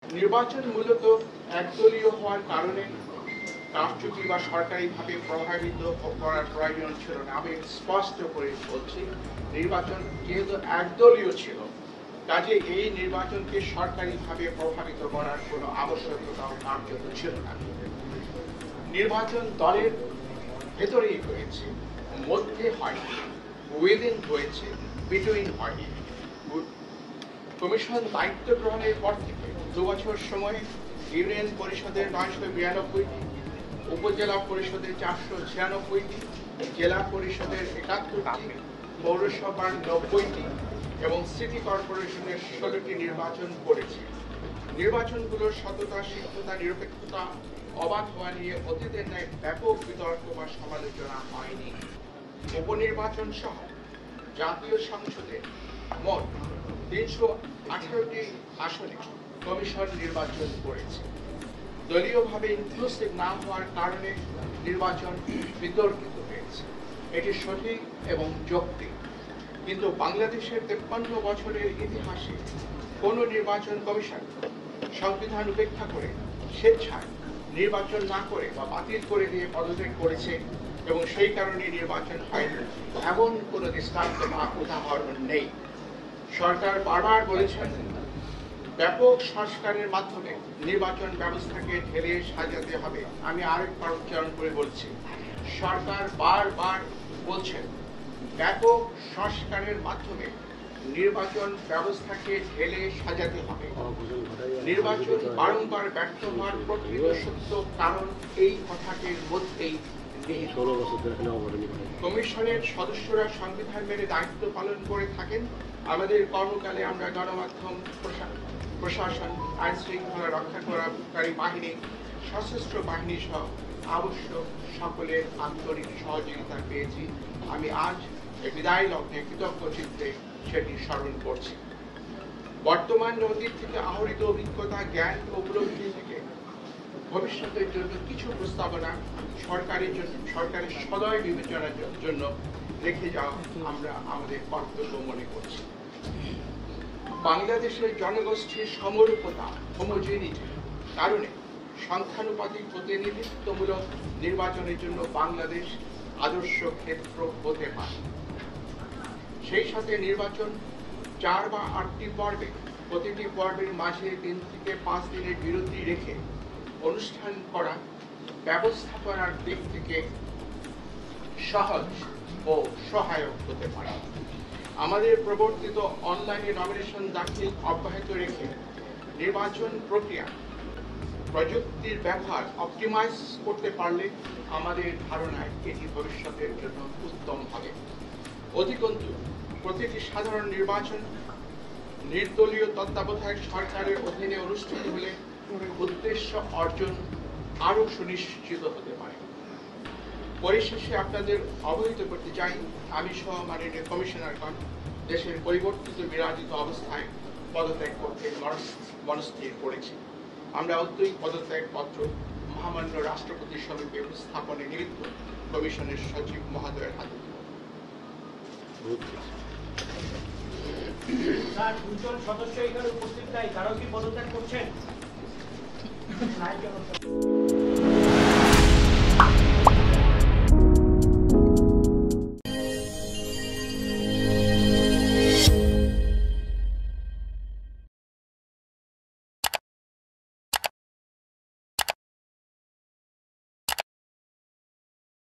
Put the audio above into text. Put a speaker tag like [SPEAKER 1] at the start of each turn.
[SPEAKER 1] নির্বাচন মূলত একদলীয় হওয়ার কারণে কারচুপি বা সরকারিভাবে প্রভাবিত করার প্রয়োজন ছিল না। আমি স্পষ্ট করে বলছি, নির্বাচন যেহেতু একদলীয় ছিল, কাজে এই নির্বাচনকে সরকারিভাবে প্রভাবিত করার কোনো আবশ্যকতা ও কার্যত ছিল না। নির্বাচন দলের ভেতরেই হয়েছে, মধ্যে হয়নি, উইদিন হয়েছে, বিটুইন হয়নি। কমিশন দায়িত্ব গ্রহণের পর থেকে 2 বছর সময়ে ইউনিয়ন পরিষদের 992টি, উপজেলা পরিষদের 496টি, জেলা পরিষদের 71টি, পৌরসভার 90টি এবং সিটি কর্পোরেশনের 16টি নির্বাচন করেছে। নির্বাচনগুলোর সততা, সিদ্ধতা, নিরপেক্ষতা, অবাধ হওয়া নিয়ে অতীতের ন্যায় ব্যাপক বিতর্ক বা সমালোচনা হয়নি। উপনির্বাচন সহ জাতীয় সংসদে মোট 318টি আসনে কমিশন নির্বাচন করেছে। দলীয়ভাবে ইনক্লুসিভ না হওয়ার কারণে নির্বাচন বিতর্কিত হয়েছে, এটি সঠিক এবং যৌক্তিক। কিন্তু বাংলাদেশের 53 বছরের ইতিহাসে কোন নির্বাচন কমিশন সংবিধান উপেক্ষা করে স্বেচ্ছায় নির্বাচন না করে বা বাতিল করে দিয়ে পদত্যাগ করেছে এবং সেই কারণে নির্বাচন হয়নি, এমন কোনো দৃষ্টান্ত বা উদাহরণ নেই। সরকার বারবার বলেছেন ব্যাপক সংস্কারের মাধ্যমে নির্বাচন ব্যবস্থাকে ঢেলে সাজাতে হবে। আমি আরেকবার উচ্চারণ করে বলছি, সরকার বারবার বলছেন ব্যাপক সংস্কারের মাধ্যমে নির্বাচন ব্যবস্থাকে ঢেলে সাজাতে হবে। নির্বাচন বারংবার ব্যর্থ হওয়ার প্রকৃত সত্য কারণ এই কথাটির মধ্যেই নিহিত। কমিশনের সদস্যরা সংবিধান মেনে দায়িত্ব পালন করে থাকেন। আমাদের কর্মকালে আমরা গণমাধ্যম, প্রশাসন, আইন শৃঙ্খলা রক্ষাকারী বাহিনী, সশস্ত্র বাহিনী সহ আবশ্যক সকলের আন্তরিক সহযোগিতা পেয়েছি। আমি আজ বিদায় লগ্নে কৃতজ্ঞ চিত্তে সেটি স্মরণ করছি। বর্তমান অতীত থেকে আহরিত অভিজ্ঞতা, জ্ঞান ও উপলব্ধি থেকে ভবিষ্যতের জন্য কিছু প্রস্তাবনা সরকারের সদয় বিবেচনার জন্য রেখে যাওয়া আমরা আমাদের কর্তব্য মনে করছি। বাংলাদেশের জনগোষ্ঠীর সমরূপতা, হোমোজেনিটি কারণে সংখ্যানুপাতিক প্রতিনিধিত্বমূলক নির্বাচনের জন্য বাংলাদেশ আদর্শ ক্ষেত্র হতে পারে। সেই সাথে নির্বাচন 4 বা 8টি পর্বে, প্রতিটি পর্বের মাঝে 3 থেকে 5 দিনের বিরতি রেখে অনুষ্ঠান করা ব্যবস্থাপনার দিক থেকে সহজ ও সহায়ক হতে পারে। আমাদের প্রবর্তিত অনলাইনে নমিনেশন দাখিল অব্যাহত রেখে নির্বাচন প্রক্রিয়া প্রযুক্তির ব্যবহার অপটিমাইজ করতে পারলে আমাদের ধারণায় এটি ভবিষ্যতের জন্য উত্তম হবে। অধিকন্তু প্রতিটি সাধারণ নির্বাচন নির্দলীয় তত্ত্বাবধায়ক সরকারের অধীনে অনুষ্ঠিত হলে উদ্দেশ্য অর্জন আরো সুনিশ্চিত হতে পারে। পরিশেষে আপনাদের অবহিত করতে চাই, আমি সহ মাননীয় কমিশনারগণ দেশের পরিবর্তিত বিরাজিত অবস্থায় পদত্যাগ করতে মনস্থির করেছি। আমরা অদ্যই পদত্যাগ পত্র মহামান্য রাষ্ট্রপতির সমীপে উপস্থাপনে নিমিত্ত কমিশনের সচিব মহোদয়ের হাতে দেব।
[SPEAKER 2] স্যার, 2 সদস্য এখানে উপস্থিত নাই, কারো কি পদত্যাগ করছেন?